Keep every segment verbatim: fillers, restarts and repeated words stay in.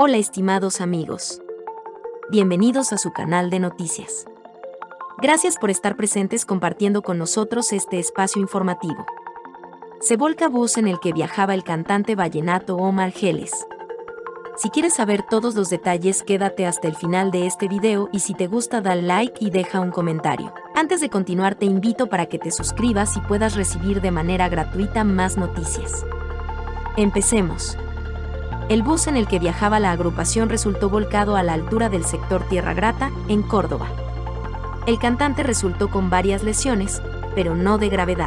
Hola estimados amigos. Bienvenidos a su canal de noticias. Gracias por estar presentes compartiendo con nosotros este espacio informativo. Se volca bus en el que viajaba el cantante vallenato Omar Geles. Si quieres saber todos los detalles, quédate hasta el final de este video y si te gusta dale like y deja un comentario. Antes de continuar te invito para que te suscribas y puedas recibir de manera gratuita más noticias. Empecemos. El bus en el que viajaba la agrupación resultó volcado a la altura del sector Tierra Grata, en Córdoba. El cantante resultó con varias lesiones, pero no de gravedad.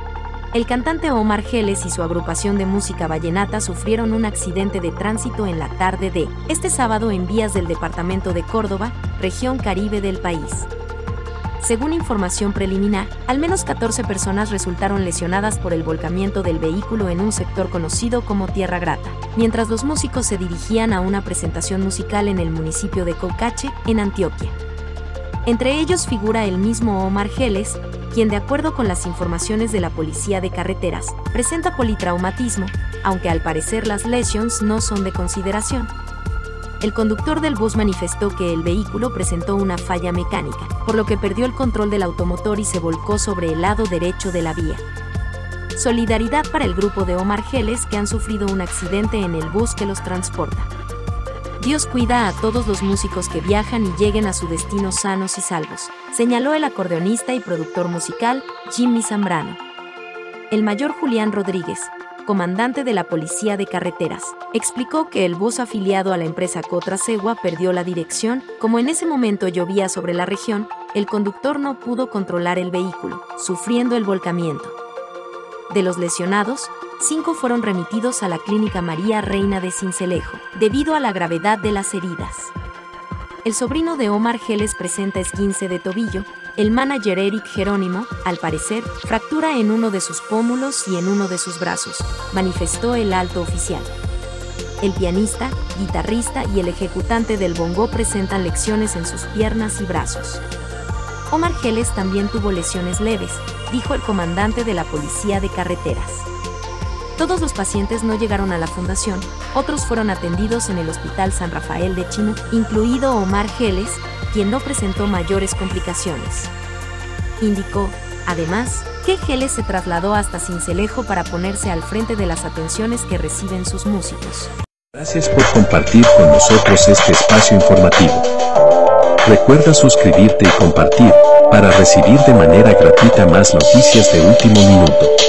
El cantante Omar Geles y su agrupación de música vallenata sufrieron un accidente de tránsito en la tarde de este sábado en vías del departamento de Córdoba, región Caribe del país. Según información preliminar, al menos catorce personas resultaron lesionadas por el volcamiento del vehículo en un sector conocido como Tierra Grata, mientras los músicos se dirigían a una presentación musical en el municipio de Caucache, en Antioquia. Entre ellos figura el mismo Omar Geles, quien de acuerdo con las informaciones de la Policía de Carreteras, presenta politraumatismo, aunque al parecer las lesiones no son de consideración. El conductor del bus manifestó que el vehículo presentó una falla mecánica, por lo que perdió el control del automotor y se volcó sobre el lado derecho de la vía. Solidaridad para el grupo de Omar Geles que han sufrido un accidente en el bus que los transporta. Dios cuida a todos los músicos que viajan y lleguen a su destino sanos y salvos, señaló el acordeonista y productor musical Jimmy Zambrano. El mayor Julián Rodríguez, comandante de la Policía de Carreteras, explicó que el bus afiliado a la empresa Cotrasegua perdió la dirección. Como en ese momento llovía sobre la región, el conductor no pudo controlar el vehículo, sufriendo el volcamiento. De los lesionados, cinco fueron remitidos a la Clínica María Reina de Sincelejo, debido a la gravedad de las heridas. El sobrino de Omar Geles presenta esguince de tobillo. El manager Eric Jerónimo, al parecer, fractura en uno de sus pómulos y en uno de sus brazos, manifestó el alto oficial. El pianista, guitarrista y el ejecutante del bongo presentan lesiones en sus piernas y brazos. Omar Geles también tuvo lesiones leves, dijo el comandante de la Policía de Carreteras. Todos los pacientes no llegaron a la fundación, otros fueron atendidos en el Hospital San Rafael de Chimú, incluido Omar Geles, quien no presentó mayores complicaciones. Indicó, además, que Geles se trasladó hasta Sincelejo para ponerse al frente de las atenciones que reciben sus músicos. Gracias por compartir con nosotros este espacio informativo. Recuerda suscribirte y compartir, para recibir de manera gratuita más noticias de último minuto.